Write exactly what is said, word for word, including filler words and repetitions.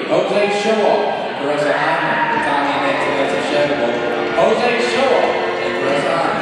Jose Showoff and Caressa Hartman. Italian native Sherwood. Jose Showoff and Caressa Hartman.